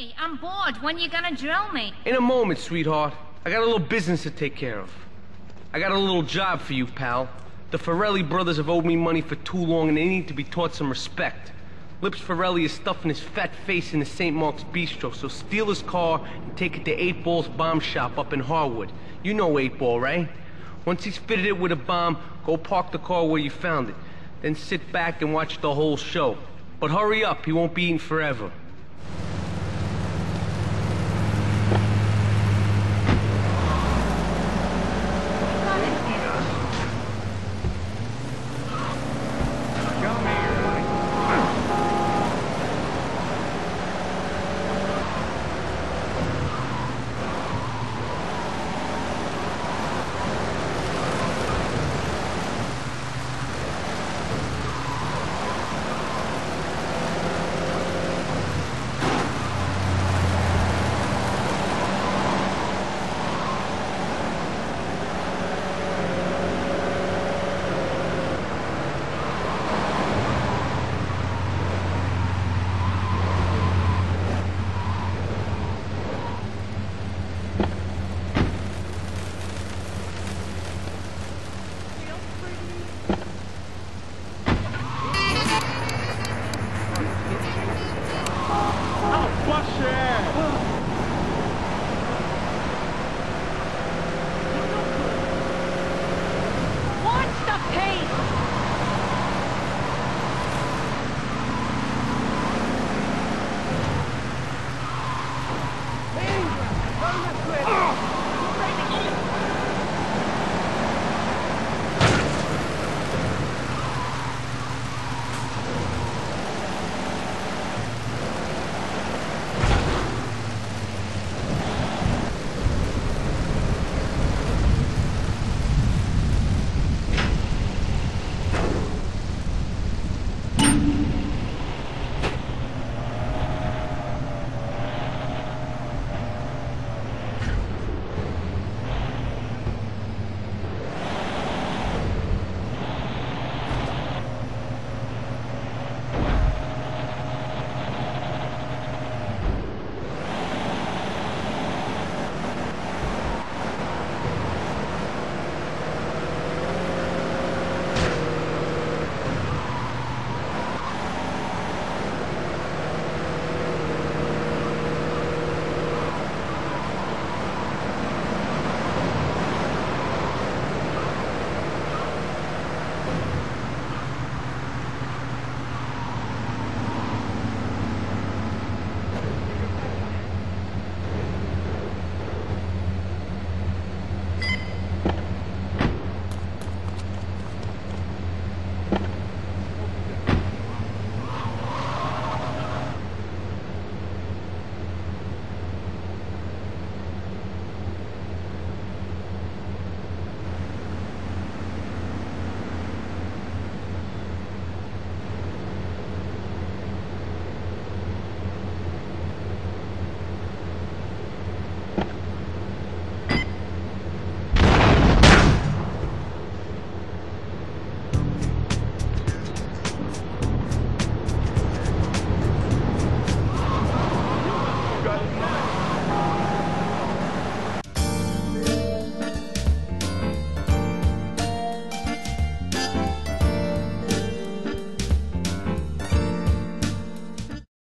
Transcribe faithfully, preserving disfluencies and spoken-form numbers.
Hey, I'm bored. When you gonna drill me? In a moment, sweetheart. I got a little business to take care of. I got a little job for you, pal. The Forelli brothers have owed me money for too long and they need to be taught some respect. Lips Forelli is stuffing his fat face in the Saint Mark's Bistro, so steal his car and take it to Eight Ball's bomb shop up in Harwood. You know Eight Ball, right? Once he's fitted it with a bomb, go park the car where you found it. Then sit back and watch the whole show. But hurry up, he won't be eating forever.